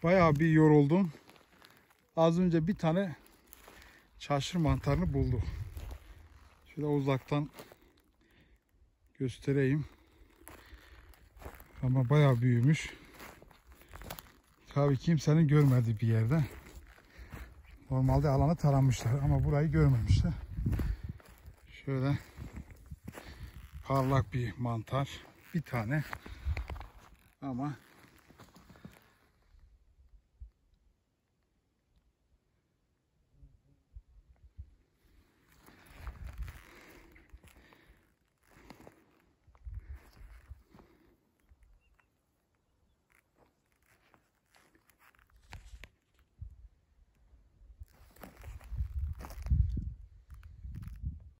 Bayağı bir yoruldum. Az önce bir tane çarşır mantarını bulduk. Şöyle uzaktan göstereyim. Ama bayağı büyümüş. Tabii kimsenin görmediği bir yerde. Normalde alanı taramışlar ama burayı görmemişler. Şöyle parlak bir mantar. Bir tane. Ama